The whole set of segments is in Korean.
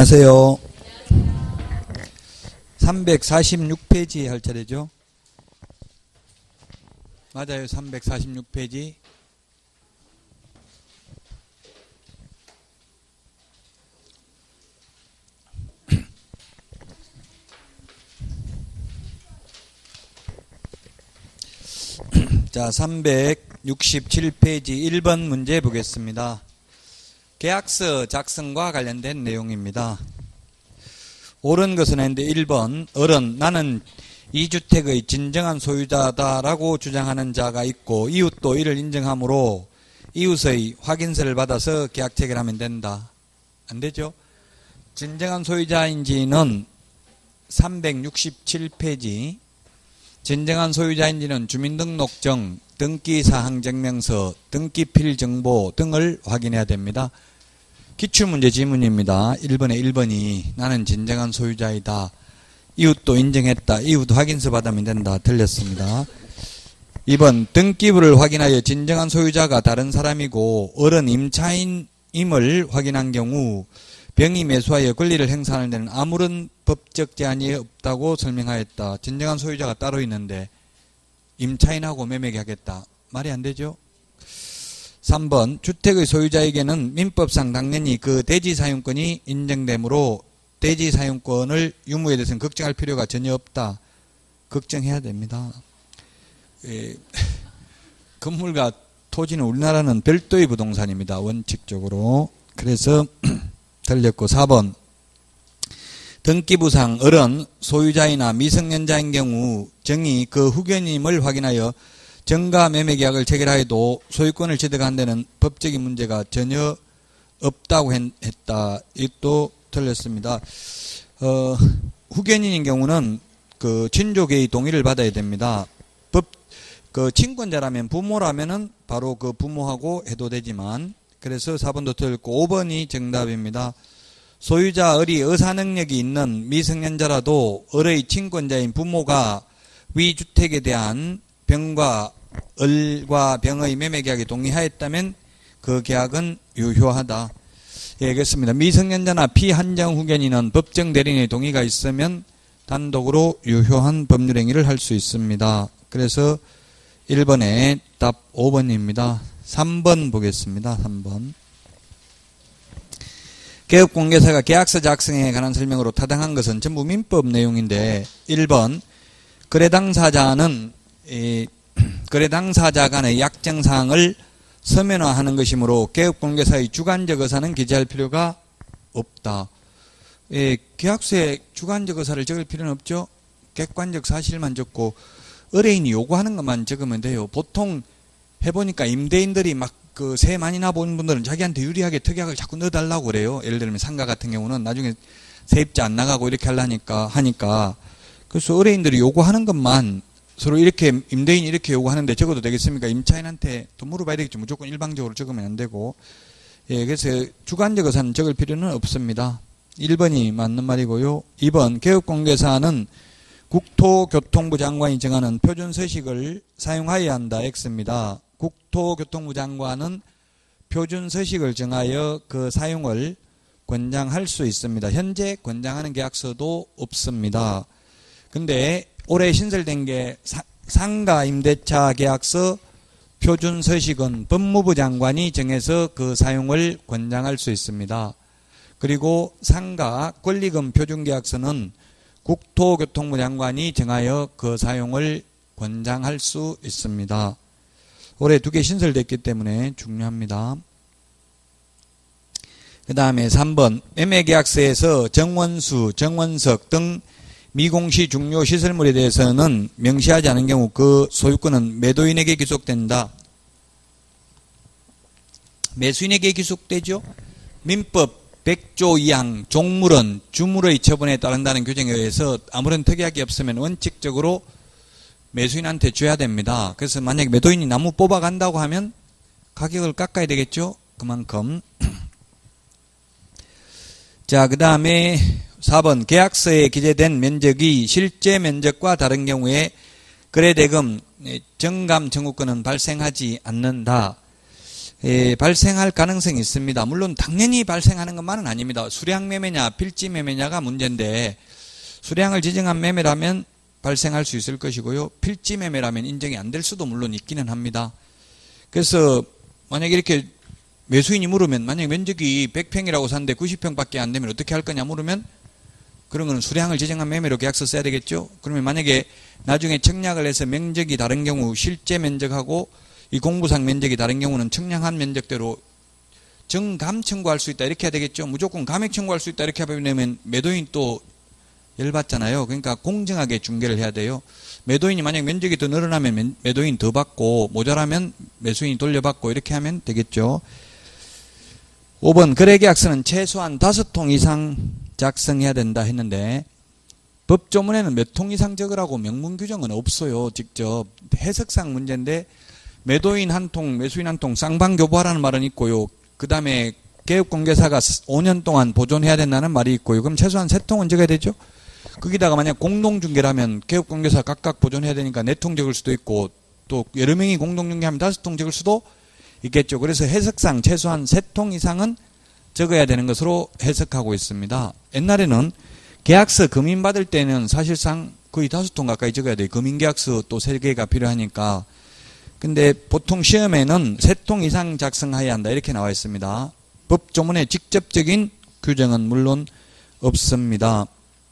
안녕하세요. 346페이지 할 차례죠. 맞아요. 346페이지. 자, 367페이지 1번 문제 보겠습니다. 계약서 작성과 관련된 내용입니다. 옳은 것은 했는데 1번 어른 나는 이 주택의 진정한 소유자다라고 주장하는 자가 있고 이웃도 이를 인정하므로 이웃의 확인서를 받아서 계약 체결하면 된다. 안 되죠? 진정한 소유자인지는 367페이지 진정한 소유자인지는 주민등록증, 등기사항증명서, 등기필 정보 등을 확인해야 됩니다. 기출문제 지문입니다. 1번에 1번이 나는 진정한 소유자이다. 이웃도 인정했다. 이웃 확인서 받으면 된다. 틀렸습니다. 2번 등기부를 확인하여 진정한 소유자가 다른 사람이고 어른 임차인임을 확인한 경우 병이 매수하여 권리를 행사하는 데는 아무런 법적 제한이 없다고 설명하였다. 진정한 소유자가 따로 있는데 임차인하고 매매계약했다. 말이 안 되죠? 3번 주택의 소유자에게는 민법상 당연히 그 대지 사용권이 인정되므로 대지 사용권을 유무에 대해서는 걱정할 필요가 전혀 없다. 걱정해야 됩니다. 건물과 토지는 우리나라는 별도의 부동산입니다. 원칙적으로. 그래서 틀렸고 4번 등기부상 어른 소유자이나 미성년자인 경우 정이 그 후견임을 확인하여 정가 매매 계약을 체결하여도 소유권을 취득한 데는 법적인 문제가 전혀 없다고 했다. 이것도 틀렸습니다. 후견인인 경우는 그 친족의 동의를 받아야 됩니다. 그 친권자라면 부모라면은 바로 그 부모하고 해도 되지만 그래서 4번도 틀렸고 5번이 정답입니다. 소유자 을이 의사 능력이 있는 미성년자라도 을의 친권자인 부모가 위 주택에 대한 병과 을과 병의 매매 계약에 동의하였다면 그 계약은 유효하다. 예, 알겠습니다. 미성년자나 피한정 후견인은 법정 대리인의 동의가 있으면 단독으로 유효한 법률 행위를 할 수 있습니다. 그래서 1번에 답 5번입니다. 3번 보겠습니다. 3번. 개업공개사가 계약서 작성에 관한 설명으로 타당한 것은 전부 민법 내용인데 1번 거래 당사자 간의 약정사항을 서면화하는 것이므로 개업공개사의 주관적 의사는 기재할 필요가 없다. 계약서에 주관적 의사를 적을 필요는 없죠. 객관적 사실만 적고 의뢰인이 요구하는 것만 적으면 돼요. 보통 해보니까 임대인들이 막 그 세 많이 나본 분들은 자기한테 유리하게 특약을 자꾸 넣어달라고 그래요. 예를 들면 상가 같은 경우는 나중에 세입자 안 나가고 이렇게 하니까 그래서 의뢰인들이 요구하는 것만 서로 이렇게 임대인이 이렇게 요구하는데 적어도 되겠습니까? 임차인한테 또 물어봐야 되겠죠. 무조건 일방적으로 적으면 안 되고. 예, 그래서 주관적 의사는 적을 필요는 없습니다. 1번이 맞는 말이고요. 2번 개업공개사는 국토교통부 장관이 정하는 표준서식을 사용하여야 한다. X입니다. 국토교통부 장관은 표준서식을 정하여 그 사용을 권장할 수 있습니다. 현재 권장하는 계약서도 없습니다. 근데 올해 신설된 게 상가임대차 계약서 표준서식은 법무부 장관이 정해서 그 사용을 권장할 수 있습니다. 그리고 상가 권리금 표준계약서는 국토교통부 장관이 정하여 그 사용을 권장할 수 있습니다. 올해 2개 신설됐기 때문에 중요합니다. 그 다음에 3번 매매계약서에서 정원수, 정원석 등 미공시 중요 시설물에 대해서는 명시하지 않은 경우 그 소유권은 매도인에게 귀속된다. 매수인에게 귀속되죠. 민법 100조 2항 종물은 주물의 처분에 따른다는 규정에 의해서 아무런 특약이 없으면 원칙적으로 매수인한테 줘야 됩니다. 그래서 만약에 매도인이 나무 뽑아간다고 하면 가격을 깎아야 되겠죠. 그만큼. 자, 그 다음에 4번 계약서에 기재된 면적이 실제 면적과 다른 경우에 거래대금 정감 청구권은 발생하지 않는다. 발생할 가능성이 있습니다. 물론 당연히 발생하는 것만은 아닙니다. 수량 매매냐 필지 매매냐가 문제인데 수량을 지정한 매매라면 발생할 수 있을 것이고요. 필지 매매라면 인정이 안 될 수도 물론 있기는 합니다. 그래서 만약에 이렇게 매수인이 물으면 만약에 면적이 100평이라고 샀는데 90평밖에 안 되면 어떻게 할 거냐 물으면 그런 거는 수량을 지정한 매매로 계약서 써야 되겠죠. 그러면 만약에 나중에 청약을 해서 면적이 다른 경우 실제 면적하고 이 공부상 면적이 다른 경우는 청량한 면적대로 정감 청구할 수 있다 이렇게 해야 되겠죠. 무조건 감액 청구할 수 있다 이렇게 하면 매도인 또 열받잖아요. 그러니까 공정하게 중개를 해야 돼요. 매도인이 만약 면적이 더 늘어나면 매도인 더 받고 모자라면 매수인이 돌려받고 이렇게 하면 되겠죠. 5번 거래계약서는 최소한 5통 이상 작성해야 된다 했는데 법조문에는 몇 통 이상 적으라고 명문 규정은 없어요. 직접 해석상 문제인데 매도인 한 통, 매수인 한 통 쌍방교부하라는 말은 있고요. 그 다음에 개업공개사가 5년 동안 보존해야 된다는 말이 있고요. 그럼 최소한 3통은 적어야 되죠. 거기다가 만약 공동중개라면 개업공개사 각각 보존해야 되니까 4통 적을 수도 있고 또 여러 명이 공동중개하면 5통 적을 수도 있겠죠. 그래서 해석상 최소한 3통 이상은 적어야 되는 것으로 해석하고 있습니다. 옛날에는 계약서 금인받을 때는 사실상 거의 5통 가까이 적어야 돼요. 금인계약서 또 3개가 필요하니까. 근데 보통 시험에는 3통 이상 작성해야 한다 이렇게 나와 있습니다. 법조문에 직접적인 규정은 물론 없습니다.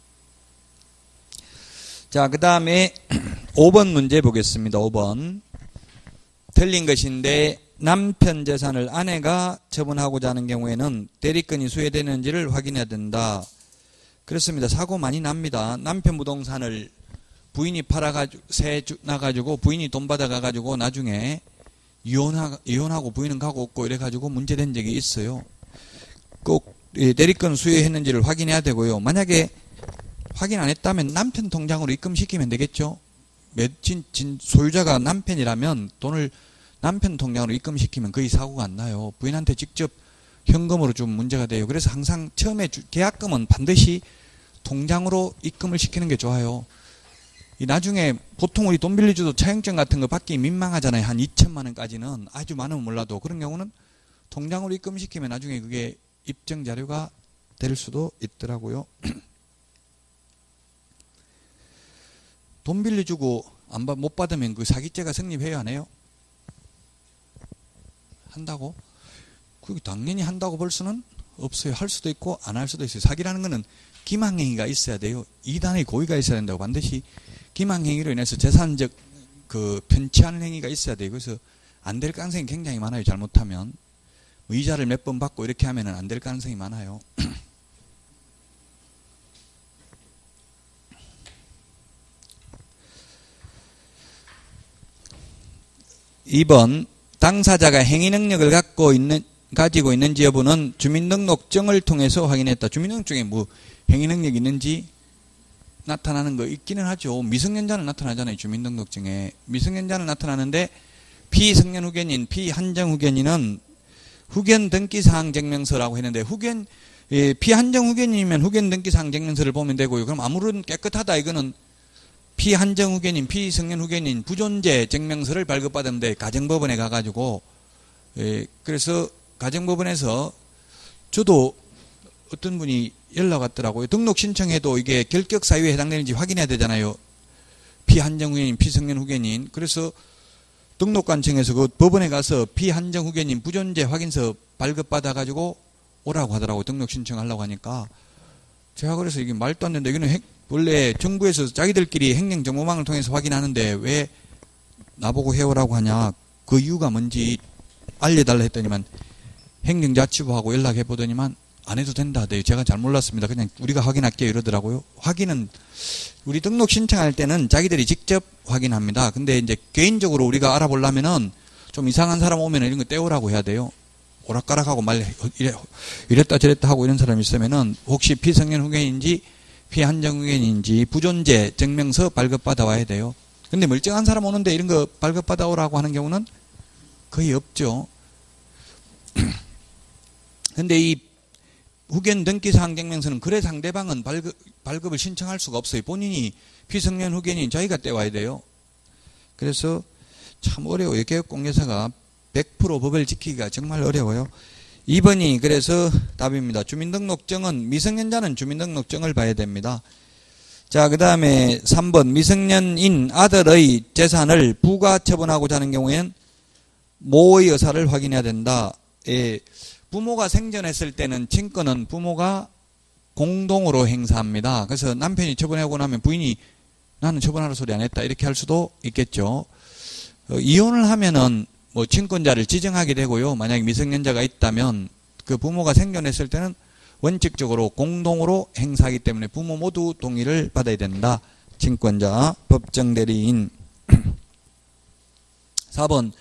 자, 그 다음에 5번 문제 보겠습니다. 5번. 틀린 것인데 남편 재산을 아내가 처분하고자 하는 경우에는 대리권이 수혜되는지를 확인해야 된다. 그렇습니다. 사고 많이 납니다. 남편 부동산을 부인이 팔아가지고 세 나가지고 부인이 돈 받아가가지고 나중에 이혼하고 부인은 가고 없고 이래가지고 문제된 적이 있어요. 꼭 대리권 수혜했는지를 확인해야 되고요. 만약에 확인 안 했다면 남편 통장으로 입금시키면 되겠죠. 소유자가 남편이라면 돈을 남편 통장으로 입금시키면 거의 사고가 안 나요. 부인한테 직접 현금으로 주면 문제가 돼요. 그래서 항상 처음에 계약금은 반드시 통장으로 입금을 시키는 게 좋아요. 나중에 보통 우리 돈 빌려줘도 차용증 같은 거 받기 민망하잖아요. 한 2천만 원까지는 아주 많으면 몰라도 그런 경우는 통장으로 입금시키면 나중에 그게 입증 자료가 될 수도 있더라고요. 돈 빌려주고 못 받으면 그 사기죄가 성립해야 하네요. 한다고? 그게 당연히 한다고 볼 수는 없어요. 할 수도 있고 안 할 수도 있어요. 사기라는 거는 기망행위가 있어야 돼요. 2단의 고의가 있어야 된다고. 반드시 기망행위로 인해서 재산적 편취하는 행위가 있어야 돼요. 그래서 안 될 가능성이 굉장히 많아요. 잘못하면. 이자를 몇 번 받고 이렇게 하면 안 될 가능성이 많아요. 2번 당사자가 행위 능력을 가지고 있는지 여부는 주민등록증을 통해서 확인했다. 주민등록증에 뭐 행위 능력이 있는지 나타나는 거 있기는 하죠. 미성년자는 나타나잖아요. 주민등록증에. 미성년자는 나타나는데 피성년 후견인, 피한정 후견인은 후견 등기사항 증명서라고 했는데 피한정 후견인이면 후견 등기사항 증명서를 보면 되고요. 그럼 아무런 깨끗하다 이거는 피한정 후견인, 피성년 후견인 부존재 증명서를 발급받으면 돼. 가정법원에 가가지고 그래서 가정법원에서 저도 어떤 분이 연락 왔더라고요. 등록 신청해도 이게 결격 사유에 해당되는지 확인해야 되잖아요. 피한정 후견인, 피성년 후견인. 그래서 등록관청에서 그 법원에 가서 피한정 후견인 부존재 확인서 발급받아가지고 오라고 하더라고요. 등록 신청하려고 하니까. 제가 그래서 이게 말도 안 된다. 이거는 원래 정부에서 자기들끼리 행정정보망을 통해서 확인하는데 왜 나보고 해오라고 하냐. 그 이유가 뭔지 알려달라 했더니만 행정자치부하고 연락해보더니만 안 해도 된다 하대요. 제가 잘 몰랐습니다. 그냥 우리가 확인할게요 이러더라고요. 확인은 우리 등록 신청할 때는 자기들이 직접 확인합니다. 근데 이제 개인적으로 우리가 알아보려면은 좀 이상한 사람 오면 이런 거 떼오라고 해야 돼요. 오락가락하고 이랬다 저랬다 하고 이런 사람이 있으면은 혹시 피성년 후견인지 피한정 후견인지 부존재 증명서 발급받아 와야 돼요. 근데 멀쩡한 사람 오는데 이런 거 발급받아 오라고 하는 경우는 거의 없죠. 근데 이 후견 등기사항 증명서는 그래 상대방은 발급을 신청할 수가 없어요. 본인이 피성년 후견인 자기가 떼와야 돼요. 그래서 참 어려워요. 개업공개사가 100% 법을 지키기가 정말 어려워요. 2번이 그래서 답입니다. 주민등록증은 미성년자는 주민등록증을 봐야 됩니다. 자, 그 다음에 3번 미성년인 아들의 재산을 부가 처분하고자 하는 경우에는 모의 의사를 확인해야 된다. 예, 부모가 생전했을 때는 친권은 부모가 공동으로 행사합니다. 그래서 남편이 처분하고 나면 부인이 나는 처분하라 소리 안 했다 이렇게 할 수도 있겠죠. 이혼을 하면은 뭐 친권자를 지정하게 되고요. 만약에 미성년자가 있다면 그 부모가 생존했을 때는 원칙적으로 공동으로 행사하기 때문에 부모 모두 동의를 받아야 된다. 친권자, 법정 대리인. 4번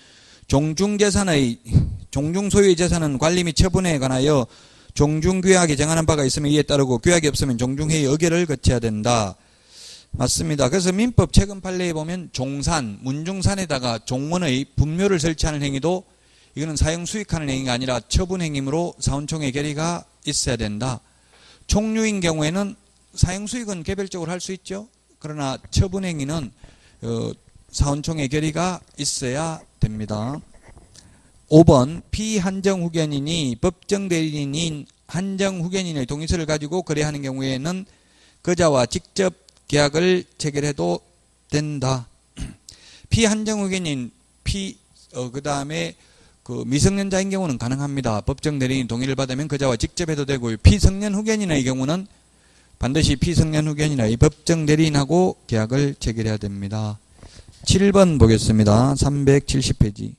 종중 소유의 재산은 관리 및 처분에 관하여 종중규약이 정하는 바가 있으면 이에 따르고 규약이 없으면 종중회의 의결을 거쳐야 된다. 맞습니다. 그래서 민법 최근 판례에 보면 종산, 문중산에다가 종원의 분묘를 설치하는 행위도 이거는 사형 수익하는 행위가 아니라 처분 행위로 사원총회 결의가 있어야 된다. 총류인 경우에는 사형 수익은 개별적으로 할 수 있죠. 그러나 처분 행위는 사원총회 결의가 있어야 됩니다. 5번 피한정후견인이 법정 대리인인 한정후견인의 동의서를 가지고 거래하는 경우에는 그자와 직접 계약을 체결해도 된다. 피한정후견인 그 다음에 그 미성년자인 경우는 가능합니다. 법정 대리인 동의를 받으면 그자와 직접 해도 되고요. 피성년 후견인의 경우는 반드시 피성년 후견인의 법정 대리인하고 계약을 체결해야 됩니다. 7번 보겠습니다. 370페이지.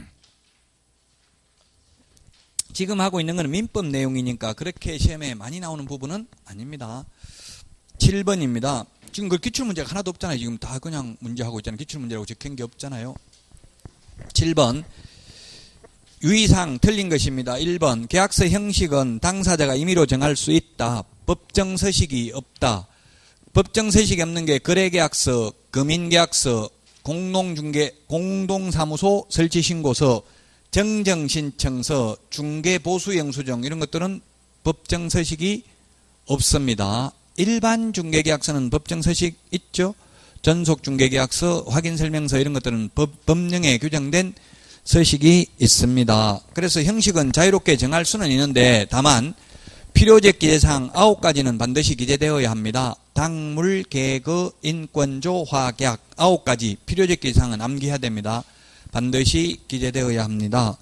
지금 하고 있는 것은 민법 내용이니까 그렇게 시험에 많이 나오는 부분은 아닙니다. 7번입니다. 지금 그 기출문제가 하나도 없잖아요. 지금 다 그냥 문제하고 있잖아요. 기출문제라고 적힌 게 없잖아요. 7번 유의사항 틀린 것입니다. 1번 계약서 형식은 당사자가 임의로 정할 수 있다. 법정서식이 없다. 법정서식이 없는 게 거래계약서, 금인계약서, 공동사무소 설치신고서, 정정신청서, 중개보수영수증 이런 것들은 법정서식이 없습니다. 일반 중개계약서는 법정서식 있죠. 전속중개계약서, 확인설명서 이런 것들은 법령에 규정된 서식이 있습니다. 그래서 형식은 자유롭게 정할 수는 있는데 다만 필요적 기재사항 9가지는 반드시 기재되어야 합니다. 당물, 계거, 인권조, 화계약 9가지 필요적 기재사항은 암기해야 됩니다. 반드시 기재되어야 합니다.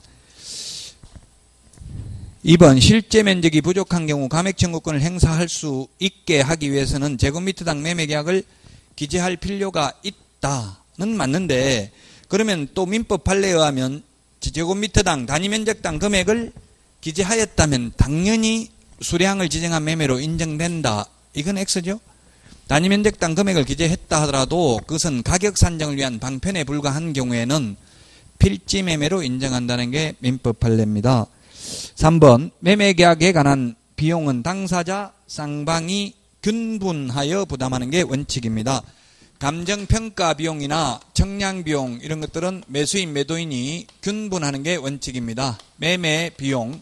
2번 실제 면적이 부족한 경우 감액청구권을 행사할 수 있게 하기 위해서는 제곱미터당 매매계약을 기재할 필요가 있다는 맞는데 그러면 또 민법 판례에 의하면 제곱미터당 단위면적당 금액을 기재하였다면 당연히 수량을 지정한 매매로 인정된다. 이건 X죠. 단위면적당 금액을 기재했다 하더라도 그것은 가격 산정을 위한 방편에 불과한 경우에는 필지 매매로 인정한다는 게 민법 판례입니다. 3번 매매계약에 관한 비용은 당사자, 쌍방이 균분하여 부담하는 게 원칙입니다. 감정평가 비용이나 청량비용 이런 것들은 매수인, 매도인이 균분하는 게 원칙입니다. 매매비용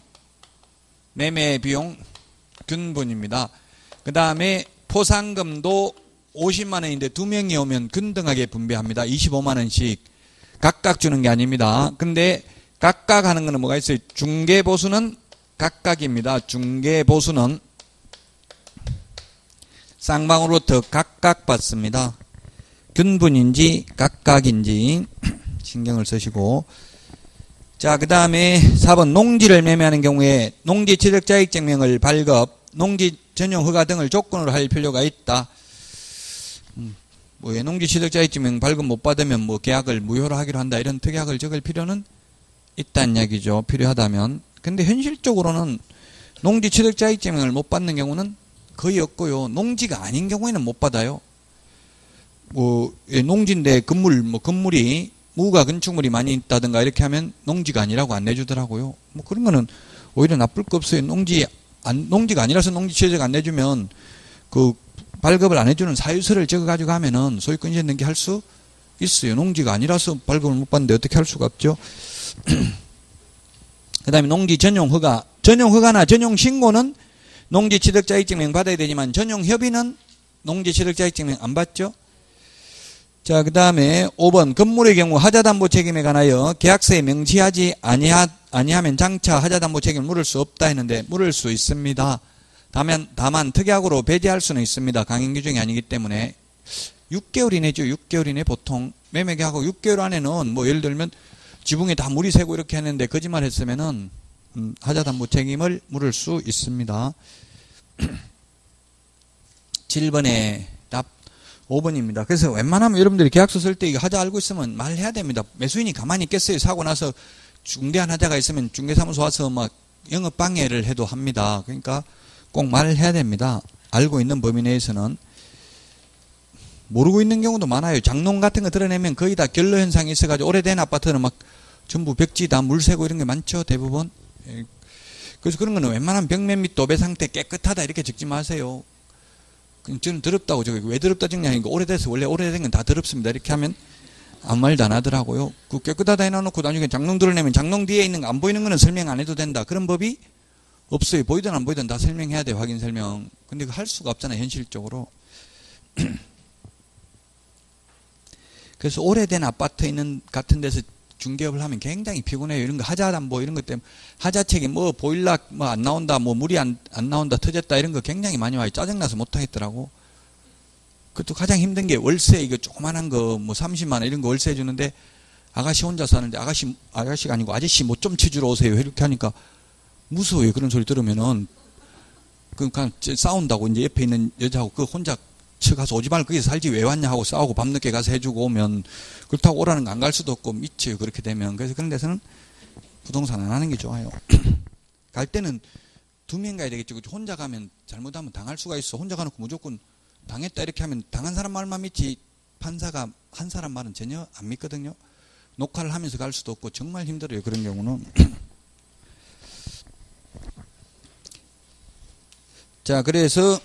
균분입니다. 그 다음에 포상금도 50만 원인데 2명이 오면 균등하게 분배합니다. 25만 원씩 각각 주는 게 아닙니다. 근데 각각 하는 거는 뭐가 있어요? 중개보수는 각각입니다. 중개보수는 쌍방으로부터 각각 받습니다. 균분인지 각각인지 신경을 쓰시고 자, 그 다음에 4번 농지를 매매하는 경우에 농지 취득자익증명을 발급, 농지 전용 허가 등을 조건으로 할 필요가 있다. 뭐 농지 취득자익증명 발급 못 받으면 뭐 계약을 무효로 하기로 한다 이런 특약을 적을 필요는 있다는 이야기죠. 필요하다면. 근데 현실적으로는 농지 취득자익증명을 못 받는 경우는 거의 없고요. 농지가 아닌 경우에는 못 받아요. 뭐 농지인데 건물이 무가 건축물이 많이 있다든가 이렇게 하면 농지가 아니라고 안 내주더라고요. 뭐 그런 거는 오히려 나쁠 거 없어요. 농지가 아니라서 농지 취득 안 내주면 그 발급을 안 해주는 사유서를 적어가지고 하면은 소유권 이전 등기할 수 있어요. 농지가 아니라서 발급을 못 받는데 어떻게 할 수가 없죠. 그 다음에 농지 전용 허가. 전용 허가나 전용 신고는 농지 취득자익증명 받아야 되지만 전용 협의는 농지 취득자익증명 안 받죠. 자, 그 다음에 5번 건물의 경우 하자담보 책임에 관하여 계약서에 명시하지 아니하면 장차 하자담보 책임을 물을 수 없다 했는데 물을 수 있습니다. 다만 특약으로 배제할 수는 있습니다. 강행 규정이 아니기 때문에 6개월 이내죠. 6개월 이내 보통 매매계약하고 6개월 안에는 뭐 예를 들면 지붕에 다 물이 새고 이렇게 했는데 거짓말 했으면은 하자담보 책임을 물을 수 있습니다. 7번에 답 5번입니다. 그래서 웬만하면 여러분들이 계약서 쓸 때 이거 하자 알고 있으면 말해야 됩니다. 매수인이 가만히 있겠어요. 사고 나서 중대한 하자가 있으면 중개사무소 와서 막 영업 방해를 해도 합니다. 그러니까 꼭 말해야 됩니다. 알고 있는 범위 내에서는. 모르고 있는 경우도 많아요. 장롱 같은 거 드러내면 거의 다 결로 현상이 있어가지고 오래된 아파트는 막 전부 벽지 다 물 새고 이런 게 많죠. 대부분. 그래서 그런 거는 웬만하면 벽면 및 도배 상태 깨끗하다 이렇게 적지 마세요. 저는 더럽다고 저기 왜 더럽다 적냐니까 오래돼서 원래 오래된 건 다 더럽습니다. 이렇게 하면 아무 말도 안 하더라고요. 그 깨끗하다 해놔놓고 나중에 장롱 드러내면 장롱 뒤에 있는 거 안 보이는 거는 설명 안 해도 된다. 그런 법이 없어요. 보이든 안 보이든 다 설명해야 돼. 확인 설명. 근데 그 할 수가 없잖아요. 현실적으로. 그래서 오래된 아파트 있는 같은 데서 중개업을 하면 굉장히 피곤해요. 이런 거 하자담보 이런 것 때문에 하자 책임 뭐 보일러 뭐 안 나온다 뭐 물이 안 나온다 터졌다 이런 거 굉장히 많이 와요. 짜증나서 못 하겠더라고. 그것도 가장 힘든 게 월세 이거 조그만한 거 뭐 30만 원 이런 거 월세 주는데 아가씨 혼자 사는데 아가씨가 아니고 아저씨 뭐 좀 쳐주러 오세요. 이렇게 하니까 무서워요. 그런 소리 들으면은 그냥 싸운다고 이제 옆에 있는 여자하고 그 혼자 가서 오지 말고 거기서 살지 왜 왔냐 하고 싸우고 밤늦게 가서 해주고 오면 그렇다고 오라는 거 안 갈 수도 없고 미쳐요. 그렇게 되면. 그래서 그런 데서는 부동산 안 하는 게 좋아요. 갈 때는 2명 가야 되겠죠. 혼자 가면 잘못하면 당할 수가 있어. 혼자 가놓고 무조건 당했다 이렇게 하면 당한 사람 말만 믿지 판사가 한 사람 말은 전혀 안 믿거든요. 녹화를 하면서 갈 수도 없고 정말 힘들어요. 그런 경우는. 자, 그래서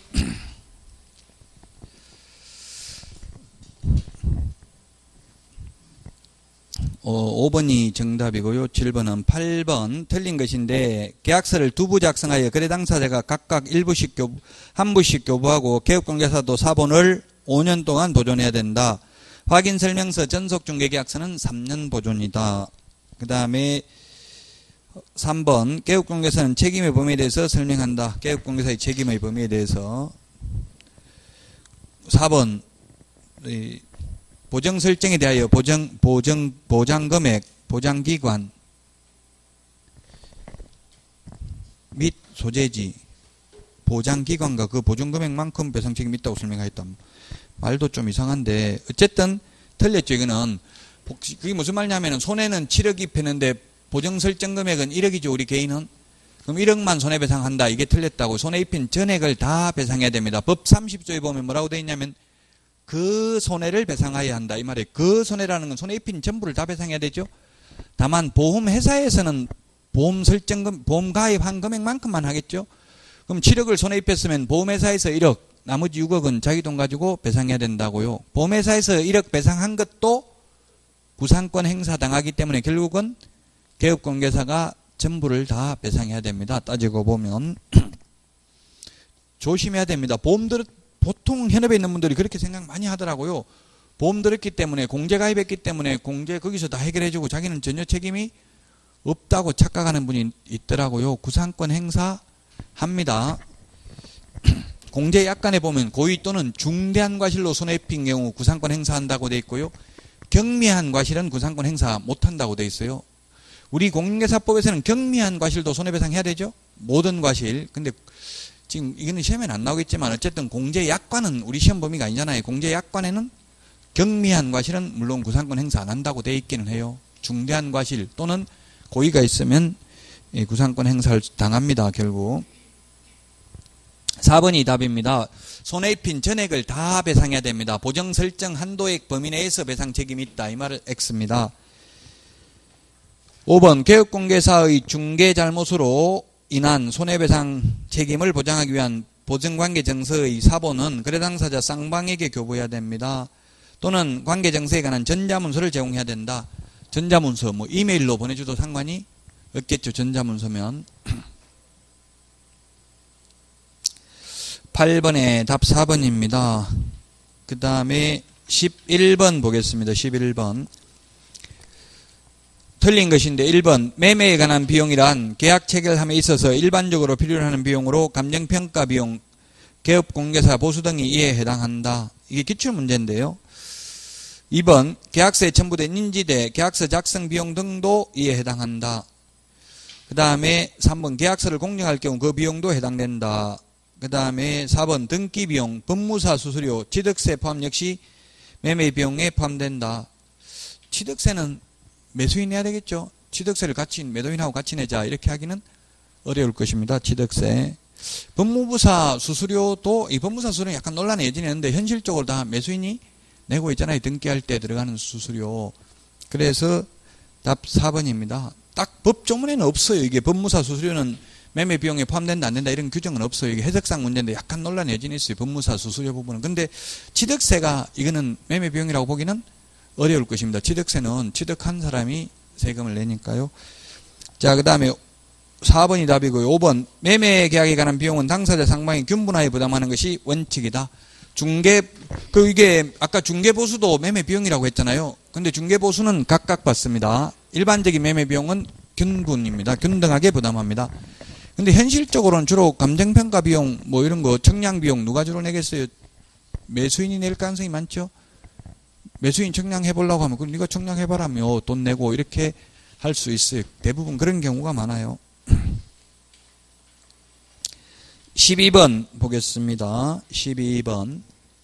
5번이 정답이고요. 7번은 8번 틀린 것인데 계약서를 2부 작성하여 거래 당사자가 각각 1부씩 교부하고 개업공개사도 사본을 5년 동안 보존해야 된다. 확인설명서 전속중개계약서는 3년 보존이다. 그 다음에 3번 개업공개사는 책임의 범위에 대해서 설명한다. 개업공개사의 책임의 범위에 대해서. 4번 보정 설정에 대하여 보장 금액, 보장 기관 및 소재지, 보장 기관과 그 보증 금액만큼 배상 책임이 있다고 설명하였다. 말도 좀 이상한데 어쨌든 틀렸죠. 이거는 그게 무슨 말이냐면은 손해는 7억이 패는데 보정 설정 금액은 1억이죠. 우리 개인은. 그럼 1억만 손해배상한다. 이게 틀렸다고. 손해 입힌 전액을 다 배상해야 됩니다. 법 30조에 보면 뭐라고 되어 있냐면 그 손해를 배상해야 한다. 이 말이에요. 그 손해라는 건 손해 입힌 전부를 다 배상해야 되죠. 다만 보험회사에서는 보험 가입한 금액만큼만 하겠죠. 그럼 7억을 손해 입혔으면 보험회사에서 1억, 나머지 6억은 자기 돈 가지고 배상해야 된다고요. 보험회사에서 1억 배상한 것도 구상권 행사 당하기 때문에 결국은 개업공개사가 전부를 다 배상해야 됩니다. 따지고 보면 조심해야 됩니다. 보통 현업에 있는 분들이 그렇게 생각 많이 하더라고요. 보험 들었기 때문에 공제 가입했기 때문에 공제 거기서 다 해결해주고 자기는 전혀 책임이 없다고 착각하는 분이 있더라고요. 구상권 행사 합니다. 공제 약관에 보면 고의 또는 중대한 과실로 손해 입힌 경우 구상권 행사한다고 돼 있고요. 경미한 과실은 구상권 행사 못한다고 돼 있어요. 우리 공인중개사법에서는 경미한 과실도 손해배상해야 되죠. 모든 과실. 근데 지금 이거는 시험에는 안 나오겠지만 어쨌든 공제 약관은 우리 시험 범위가 아니잖아요. 공제 약관에는 경미한 과실은 물론 구상권 행사 안 한다고 돼 있기는 해요. 중대한 과실 또는 고의가 있으면 구상권 행사를 당합니다. 결국. 4번이 답입니다. 손해 입힌 전액을 다 배상해야 됩니다. 보정 설정 한도액 범위 내에서 배상 책임이 있다. 이 말을 X입니다. 5번 개업공개사의 중개 잘못으로 인한 손해배상 책임을 보장하기 위한 보증관계정서의 사본은 거래 당사자 쌍방에게 교부해야 됩니다. 또는 관계정서에 관한 전자문서를 제공해야 된다. 전자문서 뭐 이메일로 보내줘도 상관이 없겠죠. 전자문서면. 8번에 답 4번입니다. 그 다음에 11번 보겠습니다. 11번. 틀린 것인데 1번 매매에 관한 비용이란 계약 체결함에 있어서 일반적으로 필요로 하는 비용으로 감정평가 비용, 개업공개사, 보수 등이 이에 해당한다. 이게 기출문제인데요. 2번 계약서에 첨부된 인지대, 계약서 작성 비용 등도 이에 해당한다. 그 다음에 3번 계약서를 공정할 경우 그 비용도 해당된다. 그 다음에 4번 등기 비용, 법무사 수수료, 취득세 포함 역시 매매 비용에 포함된다. 취득세는 매수인 내야 되겠죠. 취득세를 같이 매도인하고 같이 내자 이렇게 하기는 어려울 것입니다. 취득세. 법무부사 수수료도 이 법무사 수수료는 약간 논란의 여지는 있는데 현실적으로 다 매수인이 내고 있잖아요. 등기할 때 들어가는 수수료. 그래서 답 4번입니다. 딱 법조문에는 없어요. 이게 법무사 수수료는 매매 비용에 포함된다 안 된다 이런 규정은 없어요. 이게 해석상 문제인데 약간 논란의 여지는 있어요. 법무사 수수료 부분은. 근데 취득세가 이거는 매매 비용이라고 보기는 어려울 것입니다. 취득세는 취득한 사람이 세금을 내니까요. 자, 그 다음에 4번이 답이고요. 5번 매매 계약에 관한 비용은 당사자 상방이 균분하게 부담하는 것이 원칙이다. 이게 아까 중개보수도 매매 비용이라고 했잖아요. 근데 중개보수는 각각 받습니다. 일반적인 매매 비용은 균분입니다. 균등하게 부담합니다. 근데 현실적으로는 주로 감정평가 비용 뭐 이런 거 청량 비용 누가 주로 내겠어요? 매수인이 낼 가능성이 많죠. 매수인 청량해보려고 하면 그럼 네가 청량해봐라며 돈 내고 이렇게 할 수 있어요. 대부분 그런 경우가 많아요. 12번 보겠습니다. 12번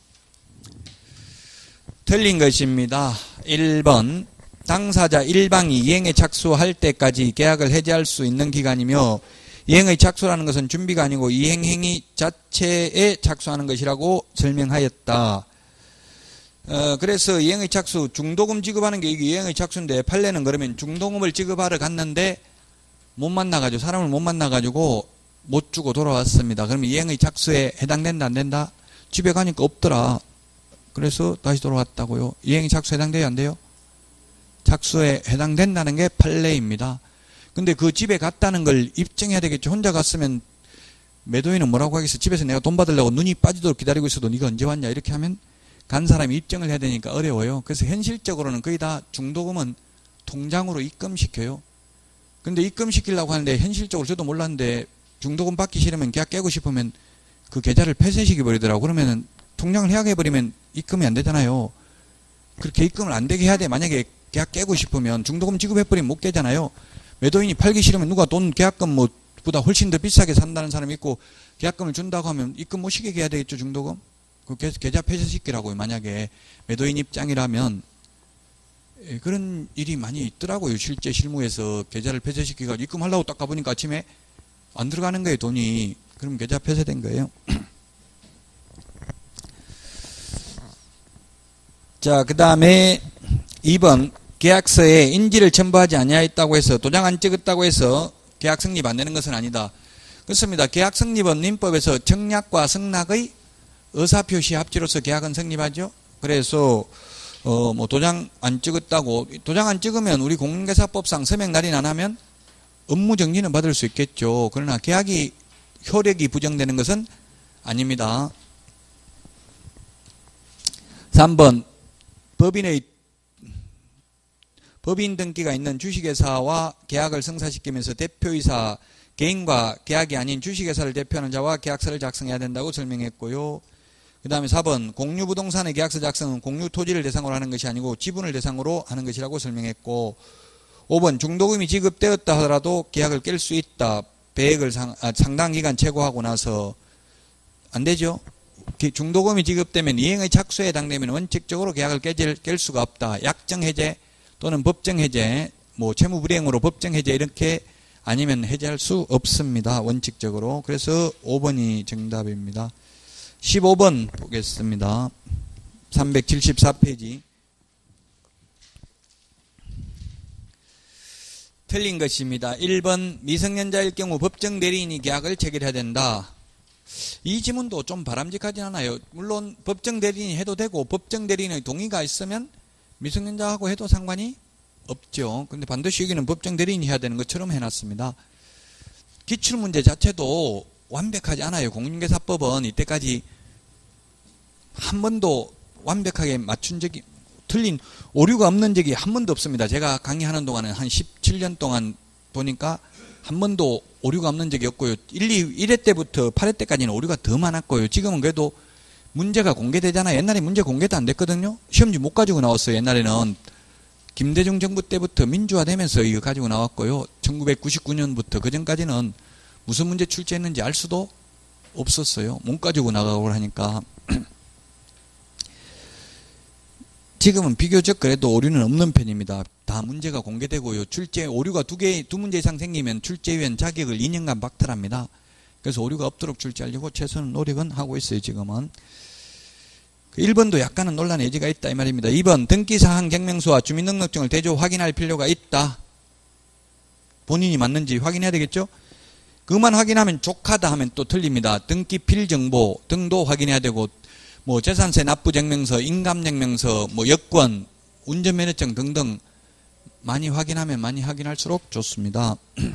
틀린 것입니다. 1번 당사자 1방이 이행에 착수할 때까지 계약을 해지할 수 있는 기간이며 이행의 착수라는 것은 준비가 아니고 이행 행위 자체에 착수하는 것이라고 설명하였다. 그래서 이행의 착수, 중도금 지급하는 게 이게 이행의 착수인데 판례는 그러면 중도금을 지급하러 갔는데 못 만나가지고 사람을 못 만나가지고 못 주고 돌아왔습니다. 그러면 이행의 착수에 해당된다 안 된다? 집에 가니까 없더라. 그래서 다시 돌아왔다고요. 이행의 착수에 해당돼요 안 돼요? 착수에 해당된다는 게 판례입니다. 근데 그 집에 갔다는 걸 입증해야 되겠죠. 혼자 갔으면 매도인은 뭐라고 하겠어. 집에서 내가 돈 받으려고 눈이 빠지도록 기다리고 있어도 네가 언제 왔냐 이렇게 하면 간 사람이 입증을 해야 되니까 어려워요. 그래서 현실적으로는 거의 다 중도금은 통장으로 입금시켜요. 근데 입금시키려고 하는데 현실적으로 저도 몰랐는데 중도금 받기 싫으면 계약 깨고 싶으면 그 계좌를 폐쇄시켜 버리더라고. 그러면은 통장을 해약해버리면 입금이 안 되잖아요. 그렇게 입금을 안 되게 해야 돼. 만약에 계약 깨고 싶으면 중도금 지급해버리면 못 깨잖아요. 매도인이 팔기 싫으면 누가 돈 계약금 뭐 보다 훨씬 더 비싸게 산다는 사람이 있고 계약금을 준다고 하면 입금 못 시키게 해야 되겠죠. 중도금. 그 계좌 폐쇄시키라고요. 만약에 매도인 입장이라면 그런 일이 많이 있더라고요. 실제 실무에서 계좌를 폐쇄시키고 입금하려고 딱 가보니까 아침에 안 들어가는 거예요. 돈이. 그럼 계좌 폐쇄된 거예요. 자, 그 다음에 2번 계약서에 인지를 첨부하지 아니하였다고 해서 도장 안 찍었다고 해서 계약 성립 안 되는 것은 아니다. 그렇습니다. 계약 성립은 민법에서 청약과 승낙의 의사표시 합치로서 계약은 성립하죠. 그래서 뭐 도장 안 찍었다고 도장 안 찍으면 우리 공인중개사법상 서명 날인 안 하면 업무 정지는 받을 수 있겠죠. 그러나 계약이 효력이 부정되는 것은 아닙니다. 3번 법인 등기가 있는 주식회사와 계약을 성사시키면서 대표이사 개인과 계약이 아닌 주식회사를 대표하는 자와 계약서를 작성해야 된다고 설명했고요. 그 다음에 4번 공유부동산의 계약서 작성은 공유토지를 대상으로 하는 것이 아니고 지분을 대상으로 하는 것이라고 설명했고 5번 중도금이 지급되었다 하더라도 계약을 깰 수 있다. 배액을 상당 기간 최고하고 나서 안 되죠. 중도금이 지급되면 이행의 착수에 해당되면 원칙적으로 계약을 깰 수가 없다. 약정해제 또는 법정해제 뭐 채무불이행으로 법정해제 이렇게 아니면 해제할 수 없습니다. 원칙적으로. 그래서 5번이 정답입니다. 15번 보겠습니다. 374페이지. 틀린 것입니다. 1번 미성년자일 경우 법정 대리인이 계약을 체결해야 된다. 이 지문도 좀 바람직하진 않아요. 물론 법정 대리인이 해도 되고 법정 대리인의 동의가 있으면 미성년자하고 해도 상관이 없죠. 근데 반드시 여기는 법정 대리인이 해야 되는 것처럼 해놨습니다. 기출문제 자체도 완벽하지 않아요. 공인중개사법은 이때까지 한 번도 완벽하게 맞춘 적이, 틀린 오류가 없는 적이 한 번도 없습니다. 제가 강의하는 동안은 한 17년 동안 보니까 한 번도 오류가 없는 적이 없고요. 1회 때부터 8회 때까지는 오류가 더 많았고요. 지금은 그래도 문제가 공개되잖아요. 옛날에 문제 공개도 안 됐거든요. 시험지 못 가지고 나왔어요. 옛날에는 김대중 정부 때부터 민주화되면서 이거 가지고 나왔고요. 1999년부터 그 전까지는 무슨 문제 출제했는지 알 수도 없었어요. 못 가지고 나가고 하니까. 지금은 비교적 그래도 오류는 없는 편입니다. 다 문제가 공개되고요. 출제 오류가 두 문제 이상 생기면 출제위원 자격을 2년간 박탈합니다. 그래서 오류가 없도록 출제하려고 최선의 노력은 하고 있어요. 지금은. 1번도 약간은 논란의 여지가 있다 이 말입니다. 2번 등기사항 증명서와 주민등록증을 대조 확인할 필요가 있다. 본인이 맞는지 확인해야 되겠죠. 그것만 확인하면 족하다 하면 또 틀립니다. 등기필 정보 등도 확인해야 되고 뭐 재산세 납부증명서, 인감증명서, 뭐 여권, 운전면허증 등등 많이 확인하면 많이 확인할수록 좋습니다.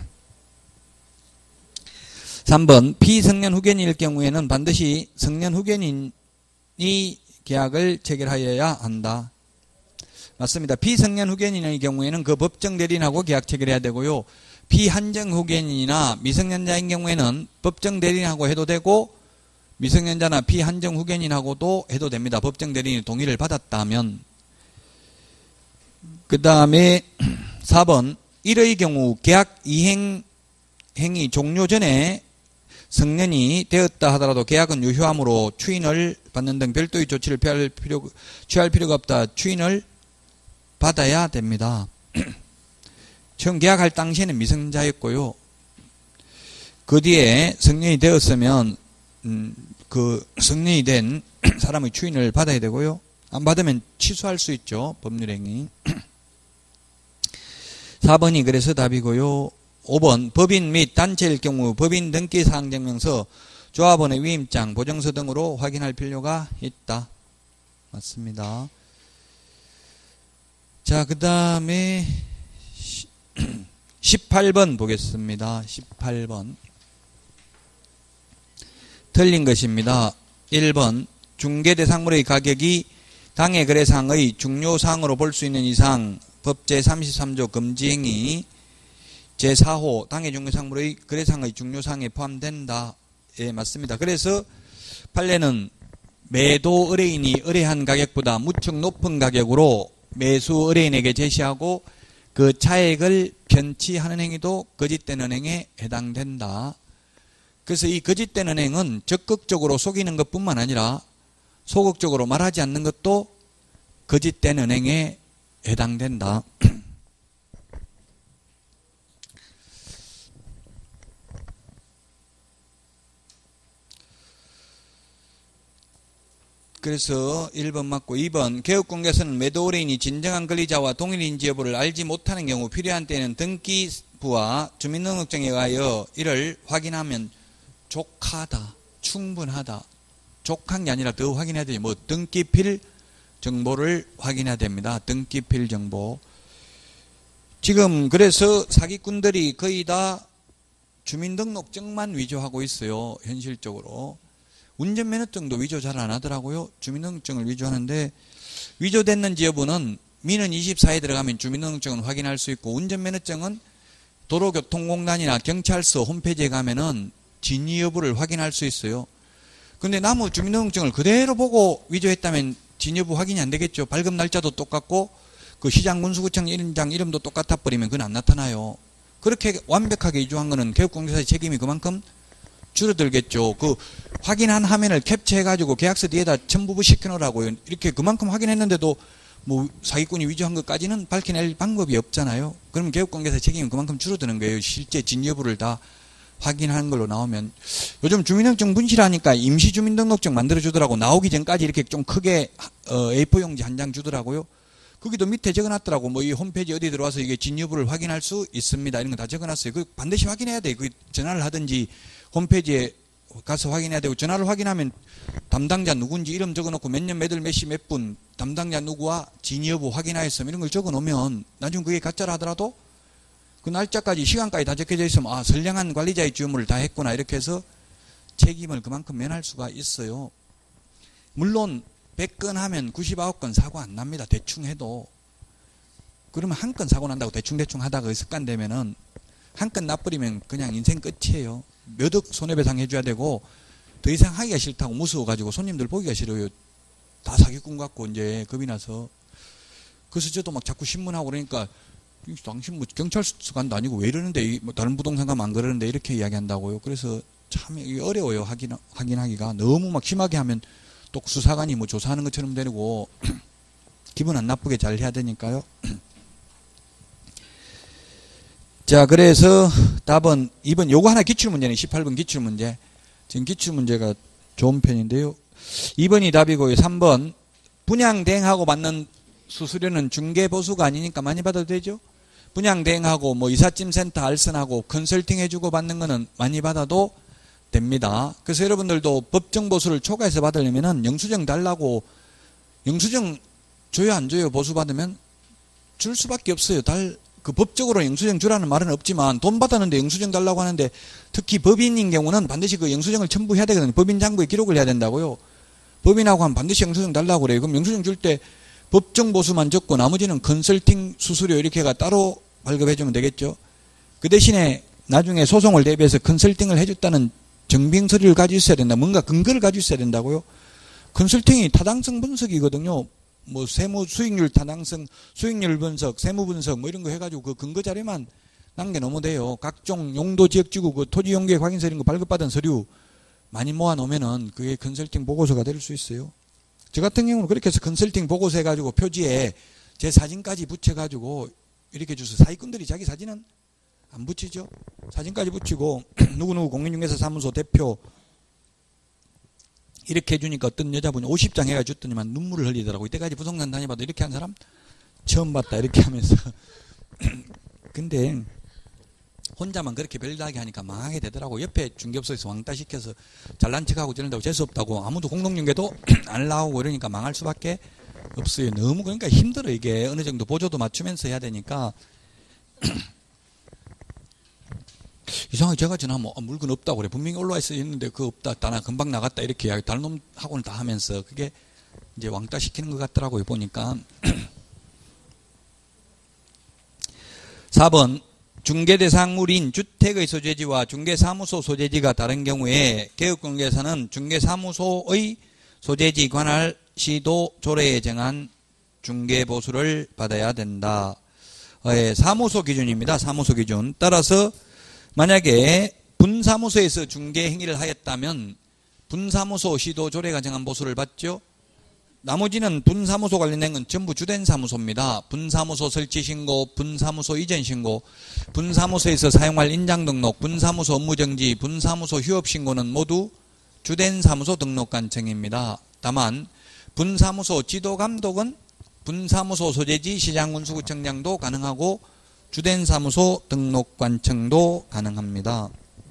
3번 피성년 후견인일 경우에는 반드시 성년 후견인이 계약을 체결하여야 한다. 맞습니다. 피성년 후견인의 경우에는 그 법정 대리인하고 계약 체결해야 되고요. 피한정 후견인이나 미성년자인 경우에는 법정 대리인하고 해도 되고 미성년자나 피한정 후견인하고도 해도 됩니다. 법정 대리인이 동의를 받았다면. 그 다음에 4번 이의 경우 계약 이행 행위 종료 전에 성년이 되었다 하더라도 계약은 유효하므로 추인을 받는 등 별도의 조치를 취할 필요가 없다. 추인을 받아야 됩니다. 처음 계약할 당시에는 미성년자였고요. 그 뒤에 성년이 되었으면 그 성년이 된 사람의 추인을 받아야 되고요. 안 받으면 취소할 수 있죠. 법률행위. 4번이 그래서 답이고요. 5번 법인 및 단체일 경우 법인 등기사항증명서, 조합원의 위임장, 보증서 등으로 확인할 필요가 있다. 맞습니다. 자, 그 다음에 18번 보겠습니다. 18번. 틀린 것입니다. 1번 중개대상물의 가격이 당해 거래상의 중요사항으로 볼 수 있는 이상 법 제33조 금지행위 제4호 당해 중개상물의 거래상의 중요사항에 포함된다. 예, 맞습니다. 그래서 판례는 매도 의뢰인이 의뢰한 가격보다 무척 높은 가격으로 매수 의뢰인에게 제시하고 그 차액을 편취하는 행위도 거짓된 은행에 해당된다. 그래서 이 거짓된 은행은 적극적으로 속이는 것뿐만 아니라 소극적으로 말하지 않는 것도 거짓된 은행에 해당된다. 그래서 1번 맞고 2번 개업공개서는 매도 의뢰인이 진정한 권리자와 동일인지 여부를 알지 못하는 경우 필요한 때는 등기부와 주민등록증에 의하여 이를 확인하면 족하다, 충분하다. 족한 게 아니라 더 확인해야 되죠. 뭐 등기필 정보를 확인해야 됩니다. 등기필 정보. 지금 그래서 사기꾼들이 거의 다 주민등록증만 위조하고 있어요. 현실적으로. 운전면허증도 위조 잘 안 하더라고요. 주민등록증을 위조하는데 위조됐는지 여부는 민원 24에 들어가면 주민등록증은 확인할 수 있고 운전면허증은 도로교통공단이나 경찰서 홈페이지에 가면은 진위 여부를 확인할 수 있어요. 근데 나무 주민등록증을 그대로 보고 위조했다면 진위 여부 확인이 안 되겠죠. 발급 날짜도 똑같고 그 시장 군수구청 이름도 똑같아 버리면 그건 안 나타나요. 그렇게 완벽하게 위조한 거는 개업공개사의 책임이 그만큼 줄어들겠죠. 그 확인한 화면을 캡처해가지고 계약서 뒤에다 첨부부 시켜놓으라고요. 이렇게 그만큼 확인했는데도 뭐 사기꾼이 위조한 것까지는 밝혀낼 방법이 없잖아요. 그러면 개업공개사의 책임이 그만큼 줄어드는 거예요. 실제 진 여부를 다 확인하는 걸로 나오면. 요즘 주민등록증 분실하니까 임시주민등록증 만들어주더라고. 나오기 전까지 이렇게 좀 크게 A4 용지 한 장 주더라고요. 거기도 밑에 적어놨더라고. 뭐 이 홈페이지 어디 들어와서 이게 진 여부를 확인할 수 있습니다. 이런 거 다 적어놨어요. 그 반드시 확인해야 돼. 그 전화를 하든지 홈페이지에 가서 확인해야 되고, 전화를 확인하면 담당자 누군지 이름 적어놓고 몇 년 몇 월 몇 시 몇 분 담당자 누구와 진위 여부 확인하였음 이런 걸 적어놓으면 나중에 그게 가짜라 하더라도 그 날짜까지 시간까지 다 적혀져 있으면 아 선량한 관리자의 주무를 다 했구나 이렇게 해서 책임을 그만큼 면할 수가 있어요. 물론 100건 하면 99건 사고 안 납니다. 대충 해도. 그러면 한 건 사고 난다고 대충 하다가 습관 되면은 한 건 나버리면 그냥 인생 끝이에요. 몇 억 손해배상 해줘야 되고 더 이상 하기가 싫다고 무서워가지고 손님들 보기가 싫어요. 다 사기꾼 같고 이제 겁이 나서. 그래서 저도 막 자꾸 신문하고 그러니까 당신 뭐 경찰서관도 아니고 왜 이러는데 뭐 다른 부동산 가면 안 그러는데 이렇게 이야기한다고요. 그래서 참 어려워요. 확인하기가. 너무 막 심하게 하면 또 수사관이 뭐 조사하는 것처럼 되고 기분 안 나쁘게 잘 해야 되니까요. 자, 그래서 답은 2번 요거 하나 기출문제네. 18번 기출문제. 지금 기출문제가 좋은 편인데요. 2번이 답이고요. 3번 분양대행하고 받는 수수료는 중개보수가 아니니까 많이 받아도 되죠. 분양대행하고 뭐 이삿짐센터 알선하고 컨설팅 해주고 받는 거는 많이 받아도 됩니다. 그래서 여러분들도 법정보수를 초과해서 받으려면은 영수증 달라고, 영수증 줘요 안 줘요? 보수 받으면 줄 수밖에 없어요. 그 법적으로 영수증 주라는 말은 없지만 돈 받았는데 영수증 달라고 하는데, 특히 법인인 경우는 반드시 그 영수증을 첨부해야 되거든요. 법인장부에 기록을 해야 된다고요. 법인하고 하면 반드시 영수증 달라고 그래요. 그럼 영수증 줄 때 법정보수만 적고 나머지는 컨설팅 수수료 이렇게가 따로 발급해 주면 되겠죠. 그 대신에 나중에 소송을 대비해서 컨설팅을 해줬다는 증빙서류를 가지고 있어야 된다. 뭔가 근거를 가지고 있어야 된다고요. 컨설팅이 타당성 분석이거든요. 뭐 세무 수익률 타당성, 수익률 분석, 세무 분석 뭐 이런 거 해가지고 그 근거 자료만 남겨놓으면 돼요. 각종 용도 지역지구 그 토지 용계 확인서 이런 거 발급받은 서류 많이 모아놓으면은 그게 컨설팅 보고서가 될 수 있어요. 저 같은 경우는 그렇게 해서 컨설팅 보고서 해가지고 표지에 제 사진까지 붙여가지고 이렇게 주서, 사기꾼들이 자기 사진은 안 붙이죠. 사진까지 붙이고 누구누구 공인중개사 사무소 대표 이렇게 해주니까 어떤 여자분이 50장 해가 줬더니만 눈물을 흘리더라고. 이때까지 부동산 다녀봐도 이렇게 한 사람 처음 봤다 이렇게 하면서. 근데 혼자만 그렇게 별다하게 하니까 망하게 되더라고. 옆에 중개업소에서 왕따 시켜서 잘난 척하고 저런다고 재수없다고 아무도 공동중개도 안 나오고 이러니까 망할 수밖에 없어요. 너무 그러니까 힘들어. 이게 어느 정도 보조도 맞추면서 해야 되니까. 이상하게 제가 지나면 물건 없다고 그래. 분명히 올라와 있어 있는데 그거 없다. 나 금방 나갔다 이렇게 이야기. 다른 놈하고는 다 하면서 그게 이제 왕따 시키는 것 같더라고요. 보니까. 4번 중개대상물인 주택의 소재지와 중개사무소 소재지가 다른 경우에 개업공개사는 중개사무소의 소재지 관할 시도 조례에 정한 중개보수를 받아야 된다. 사무소 기준입니다. 사무소 기준. 따라서 만약에 분사무소에서 중개행위를 하였다면 분사무소 시도 조례가 정한 보수를 받죠. 나머지는 분사무소 관련된 건 전부 주된 사무소입니다. 분사무소 설치신고, 분사무소 이전신고, 분사무소에서 사용할 인장등록, 분사무소 업무정지, 분사무소 휴업신고는 모두 주된 사무소 등록관청입니다. 다만 분사무소 지도감독은 분사무소 소재지 시장군수구청장도 가능하고 주된 사무소 등록관청도 가능합니다.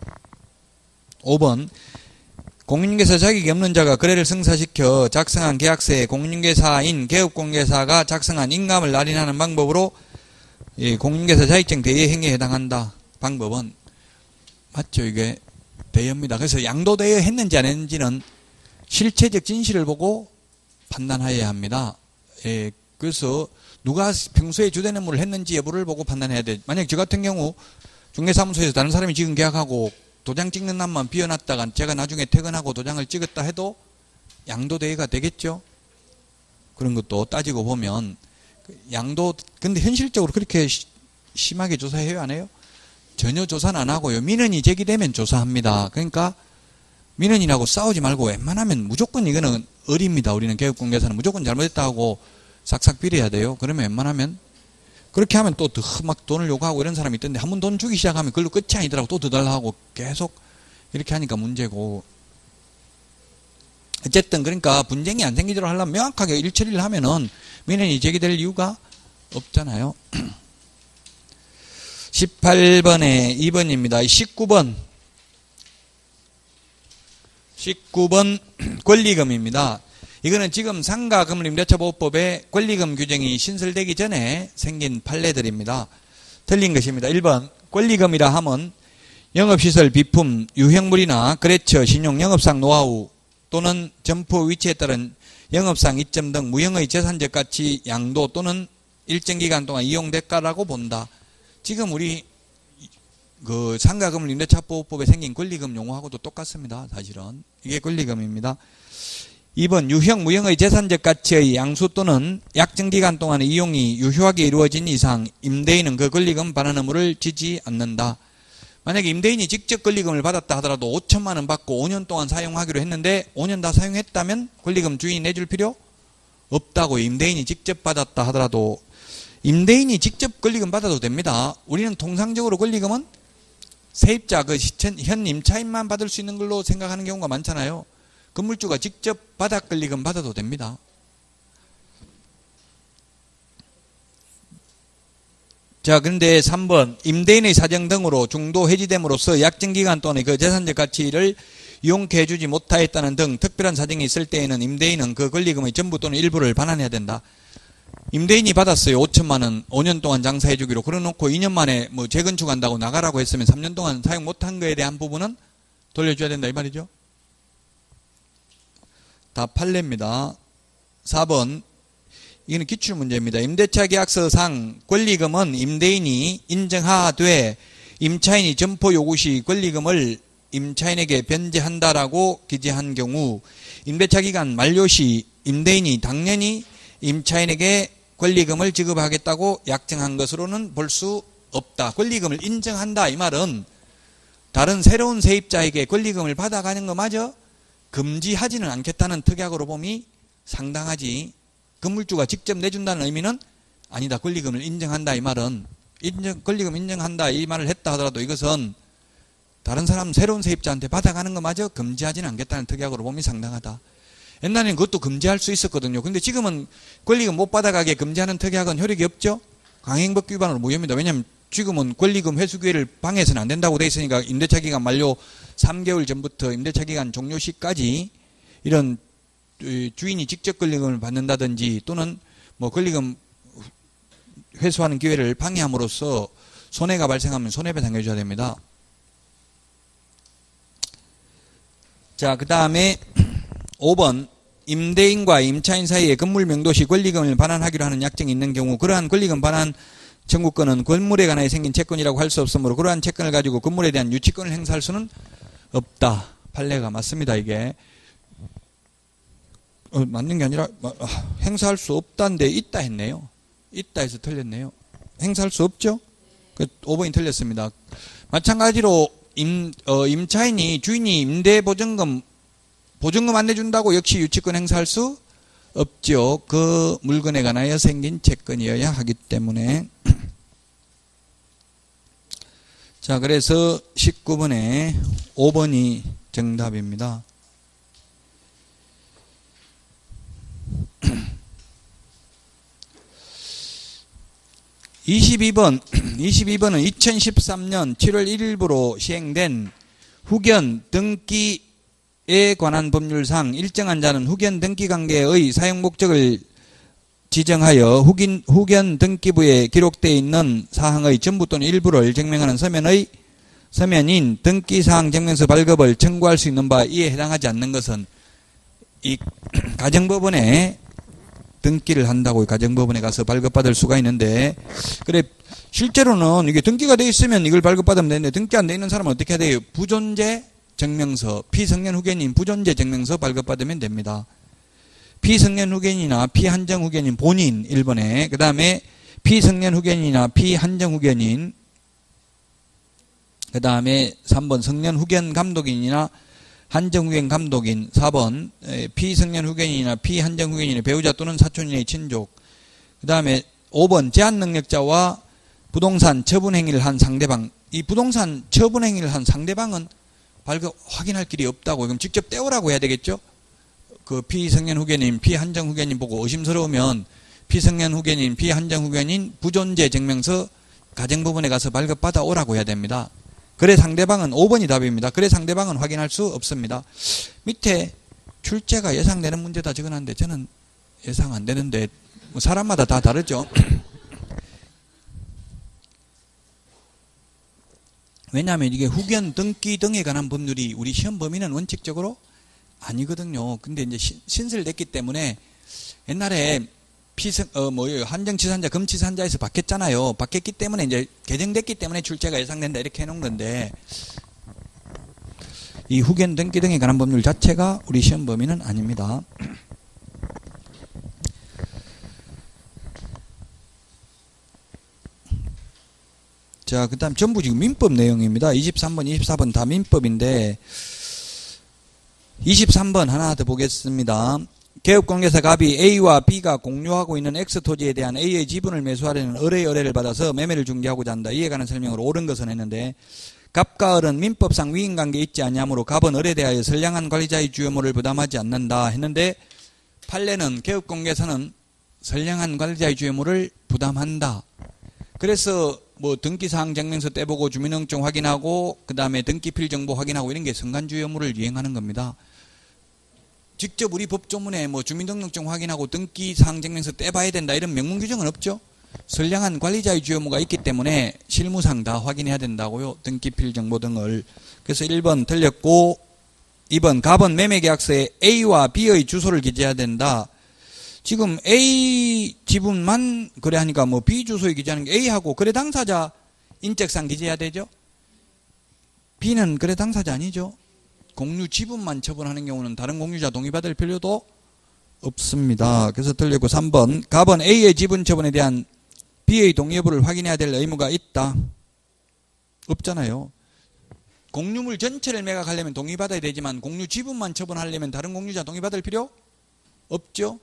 5번 공인중개사 자격이 없는 자가 거래를 성사시켜 작성한 계약서에 공인중개사인 개업공개사가 작성한 인감을 날인하는 방법으로 공인중개사 자격증 대여 행위에 해당한다. 방법은 맞죠? 이게 대여입니다. 그래서 양도대여 했는지 안 했는지는 실체적 진실을 보고 판단해야 합니다. 그래서 누가 평소에 주된 업무를 했는지 여부를 보고 판단해야 돼. 만약 저 같은 경우 중개사무소에서 다른 사람이 지금 계약하고 도장 찍는 날만 비워놨다가 제가 나중에 퇴근하고 도장을 찍었다 해도 양도대여가 되겠죠. 그런 것도 따지고 보면 근데 현실적으로 그렇게 심하게 조사해요 안 해요? 전혀 조사는 안 하고요. 민원이 제기되면 조사합니다. 그러니까 민원이라고 싸우지 말고 웬만하면 무조건 이거는 어립니다. 우리는 개업공개사는 무조건 잘못했다 하고 싹싹 빌어야 돼요. 그러면 웬만하면 그렇게 하면 또 더 막 돈을 요구하고 이런 사람이 있던데 한 번 돈 주기 시작하면 그걸로 끝이 아니더라고. 또 더 달라 하고 계속 이렇게 하니까 문제고. 어쨌든 그러니까 분쟁이 안 생기도록 하려면 명확하게 일처리를 하면은 민원이 제기될 이유가 없잖아요. 18번에 2번입니다. 19번 권리금입니다. 이거는 지금 상가금림대처보호법에 권리금 규정이 신설되기 전에 생긴 판례들입니다. 틀린 것입니다. 1번 권리금이라 함은 영업시설, 비품, 유형물이나 거래처, 신용, 영업상 노하우 또는 점포 위치에 따른 영업상 이점 등 무형의 재산적 가치 양도 또는 일정 기간 동안 이용될까라고 본다. 지금 우리 그 상가금을 임대차보호법에 생긴 권리금 용어하고도 똑같습니다. 사실은 이게 권리금입니다. 2번 유형 무형의 재산적 가치의 양수 또는 약정 기간 동안의 이용이 유효하게 이루어진 이상 임대인은 그 권리금 반환 의무를 지지 않는다. 만약에 임대인이 직접 권리금을 받았다 하더라도 5천만 원 받고 5년 동안 사용하기로 했는데 5년 다 사용했다면 권리금 주인이 내줄 필요 없다고. 임대인이 직접 받았다 하더라도 임대인이 직접 권리금 받아도 됩니다. 우리는 통상적으로 권리금은 세입자 현 임차인만 받을 수 있는 걸로 생각하는 경우가 많잖아요. 건물주가 직접 받아 권리금 받아도 됩니다. 자, 그런데 3번 임대인의 사정 등으로 중도 해지됨으로써 약정기간 동안의 그 재산적 가치를 이용케 해주지 못하였다는 등 특별한 사정이 있을 때에는 임대인은 그 권리금의 전부 또는 일부를 반환해야 된다. 임대인이 받았어요. 5천만 원 5년 동안 장사해 주기로. 그래놓고 2년 만에 뭐 재건축한다고 나가라고 했으면 3년 동안 사용 못한 거에 대한 부분은 돌려줘야 된다 이 말이죠. 다 판례입니다. 4번 이거는 기출문제입니다. 임대차 계약서상 권리금은 임대인이 인정하되 임차인이 점포 요구 시 권리금을 임차인에게 변제한다라고 기재한 경우 임대차 기간 만료 시 임대인이 당연히 임차인에게 권리금을 지급하겠다고 약정한 것으로는 볼 수 없다. 권리금을 인정한다 이 말은 다른 새로운 세입자에게 권리금을 받아가는 거 맞아? 금지하지는 않겠다는 특약으로 봄이 상당하지. 건물주가 직접 내준다는 의미는 아니다. 권리금을 인정한다 이 말은 권리금 인정한다 이 말을 했다 하더라도 이것은 다른 사람 새로운 세입자한테 받아가는 거 마저 금지하지는 않겠다는 특약으로 봄이 상당하다. 옛날에는 그것도 금지할 수 있었거든요. 근데 지금은 권리금 못 받아가게 금지하는 특약은 효력이 없죠. 강행법 위반으로 무효입니다. 왜냐하면 지금은 권리금 회수 기회를 방해해서는 안 된다고 돼 있으니까 임대차 기간 만료 3개월 전부터 임대차 기간 종료 시까지 이런 주인이 직접 권리금을 받는다든지 또는 뭐 권리금 회수하는 기회를 방해함으로써 손해가 발생하면 손해배상해 줘야 됩니다. 자, 그 다음에 5번 임대인과 임차인 사이에 건물 명도 시 권리금을 반환하기로 하는 약정이 있는 경우 그러한 권리금 반환 청구권은 건물에 관하여 생긴 채권이라고 할 수 없으므로 그러한 채권을 가지고 건물에 대한 유치권을 행사할 수는 없다. 판례가 맞습니다. 이게 맞는 게 아니라 행사할 수 없다는데 있다 했네요. 있다 해서 틀렸네요. 행사할 수 없죠? 5번이 틀렸습니다. 마찬가지로 임차인이 주인이 임대보증금 안 내준다고 역시 유치권 행사할 수 없죠. 그 물건에 관하여 생긴 채권이어야 하기 때문에. 자, 그래서 19번에 5번이 정답입니다. 22번은 2013년 7월 1일부로 시행된 후견 등기에 관한 법률상 일정한 자는 후견 등기 관계의 사용 목적을 지정하여 후견 등기부에 기록되어 있는 사항의 전부 또는 일부를 증명하는 서면인 등기사항 증명서 발급을 청구할 수 있는 바 이에 해당하지 않는 것은 이 가정법원에 등기를 한다고 가정법원에 가서 발급받을 수가 있는데 그래 실제로는 이게 등기가 돼 있으면 이걸 발급받으면 되는데 등기 안 돼 있는 사람은 어떻게 해야 돼요? 부존재 증명서 피성년 후견인 부존재 증명서 발급받으면 됩니다. 피성년 후견인이나 피한정 후견인 본인 1번에 그 다음에 피성년 후견인이나 피한정 후견인 그 다음에 3번 성년 후견 감독인이나 한정후견 감독인 4번 피성년 후견인이나 피한정 후견인의 배우자 또는 사촌인의 친족 그 다음에 5번 제한능력자와 부동산 처분행위를 한 상대방 이 부동산 처분행위를 한 상대방은 발급 확인할 길이 없다고 그럼 직접 떼오라고 해야 되겠죠. 그 피성년 후견인 피한정 후견인 보고 의심스러우면 피성년 후견인 피한정 후견인 부존재 증명서 가정법원에 가서 발급받아 오라고 해야 됩니다. 그래 상대방은 5번이 답입니다. 그래 상대방은 확인할 수 없습니다. 밑에 출제가 예상되는 문제다 적어놨는데 저는 예상 안 되는데 뭐 사람마다 다 다르죠. 왜냐하면 이게 후견 등기 등에 관한 법률이 우리 시험 범위는 원칙적으로 아니거든요. 근데 이제 신설됐기 때문에 옛날에 한정치산자, 금치산자에서 바뀌었잖아요. 바뀌었기 때문에 이제 개정됐기 때문에 출제가 예상된다 이렇게 해놓은 건데 이 후견 등기 등에 관한 법률 자체가 우리 시험 범위는 아닙니다. 자, 그 다음 전부 지금 민법 내용입니다. 23번, 24번 다 민법인데 23번 하나 더 보겠습니다. 개업공개사 갑이 A와 B가 공유하고 있는 X토지에 대한 A의 지분을 매수하려는 을의 의뢰를 받아서 매매를 중개하고자 한다. 이에 관한 설명을 옳은 것은 했는데 갑과 을은 민법상 위임관계에 있지 않냐므로 갑은 을에 대하여 선량한 관리자의 주요모를 부담하지 않는다 했는데 판례는 개업공개사는 선량한 관리자의 주요모를 부담한다. 그래서 뭐 등기사항 증명서 떼보고 주민등록증 확인하고 그 다음에 등기필 정보 확인하고 이런 게 선관주의 의무를 이행하는 겁니다. 직접 우리 법조문에 뭐 주민등록증 확인하고 등기사항 증명서 떼봐야 된다 이런 명문 규정은 없죠. 선량한 관리자의 주요 의무가 있기 때문에 실무상 다 확인해야 된다고요. 등기필 정보 등을. 그래서 1번 틀렸고 2번 갑은 매매계약서에 A와 B의 주소를 기재해야 된다. 지금 A 지분만 거래하니까 뭐 B 주소에 기재하는 게 A하고 거래 당사자 인적상 기재해야 되죠. B는 거래 당사자 아니죠. 공유 지분만 처분하는 경우는 다른 공유자 동의받을 필요도 없습니다. 그래서 틀리고 3번 갑은 A의 지분 처분에 대한 B의 동의 여부를 확인해야 될 의무가 있다. 없잖아요. 공유물 전체를 매각하려면 동의받아야 되지만 공유 지분만 처분하려면 다른 공유자 동의받을 필요 없죠.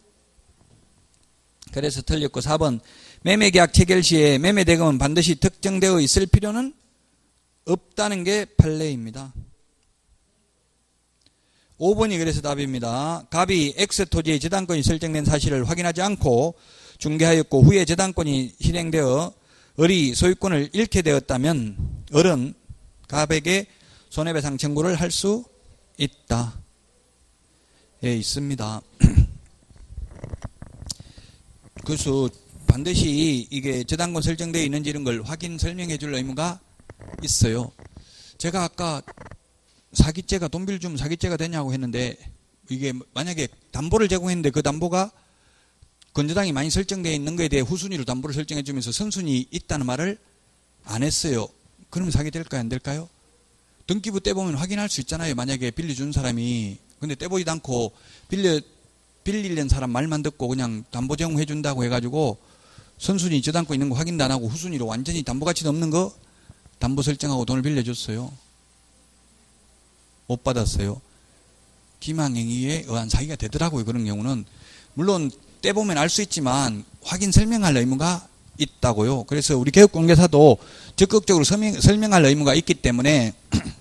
그래서 틀렸고 4번 매매계약 체결 시에 매매대금은 반드시 특정되어 있을 필요는 없다는 게 판례입니다. 5번이 그래서 답입니다. 갑이 X토지의 저당권이 설정된 사실을 확인하지 않고 중개하였고 후에 저당권이 실행되어 을이 소유권을 잃게 되었다면 을은 갑에게 손해배상 청구를 할 수 있다. 예, 있습니다. 그래서 반드시 이게 저당권 설정되어 있는지 이런 걸 확인 설명해 줄 의무가 있어요. 제가 아까 사기죄가 돈 빌려주면 사기죄가 되냐고 했는데 이게 만약에 담보를 제공했는데 그 담보가 건저당이 많이 설정되어 있는 거에 대해 후순위로 담보를 설정해 주면서 선순위 있다는 말을 안 했어요. 그러면 사기될까요? 안 될까요? 등기부 떼보면 확인할 수 있잖아요. 만약에 빌려준 사람이 근데 떼보지도 않고 빌리는 사람 말만 듣고 그냥 담보 제공해 준다고 해가지고 선순위 저당권 있는 거 확인도 안 하고 후순위로 완전히 담보 가치도 없는 거 담보 설정하고 돈을 빌려줬어요. 못 받았어요. 기망행위에 의한 사기가 되더라고요. 그런 경우는. 물론 떼보면 알 수 있지만 확인 설명할 의무가 있다고요. 그래서 우리 개업공개사도 적극적으로 설명할 의무가 있기 때문에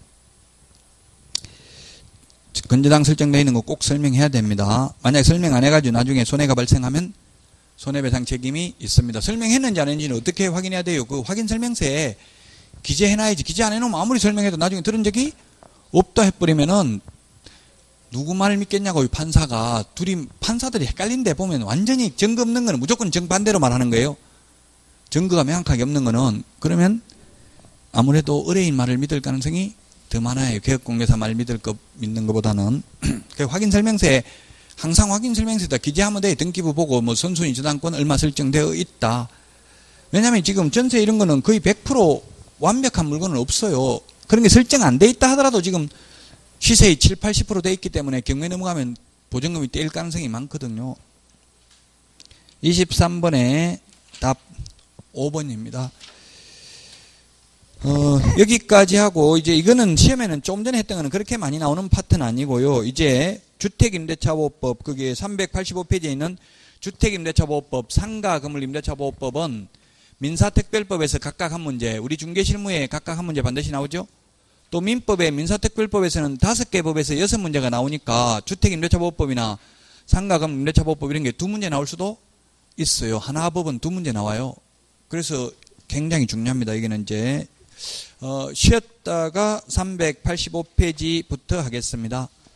건저당 설정되어 있는 거 꼭 설명해야 됩니다. 만약에 설명 안 해가지고 나중에 손해가 발생하면 손해배상 책임이 있습니다. 설명했는지 안 했는지는 어떻게 확인해야 돼요? 그 확인 설명서에 기재해놔야지. 기재 안 해놓으면 아무리 설명해도 나중에 들은 적이 없다 해버리면은 누구 말을 믿겠냐고 판사가 판사들이 헷갈린데 보면 완전히 증거 없는 거는 무조건 정반대로 말하는 거예요. 증거가 명확하게 없는 거는 그러면 아무래도 의뢰인 말을 믿을 가능성이 더 많아요. 개업공개사 말 믿는 것보다는. 확인 설명서에 항상 확인 설명서에다 기재하면 돼. 등기부 보고 뭐 선순위 저당권 얼마 설정되어 있다. 왜냐하면 지금 전세 이런 거는 거의 100% 완벽한 물건은 없어요. 그런 게 설정 안 돼 있다 하더라도 지금 시세의 7, 80% 돼 있기 때문에 경매 넘어가면 보증금이 떼일 가능성이 많거든요. 23번에 답 5번입니다. 여기까지 하고 이제 이거는 시험에는 조금 전에 했던 거는 그렇게 많이 나오는 파트는 아니고요. 이제 주택임대차보호법 그게 385페이지에 있는 주택임대차보호법 상가건물임대차보호법은 민사특별법에서 각각 한 문제, 우리 중개실무에 각각 한 문제 반드시 나오죠. 또 민법의 민사특별법에서는 5개 법에서 6문제가 나오니까 주택임대차보호법이나 상가건물임대차보호법 이런 게 2문제 나올 수도 있어요. 하나 법은 2문제 나와요. 그래서 굉장히 중요합니다. 이게는 이제 쉬었다가 385페이지부터 하겠습니다.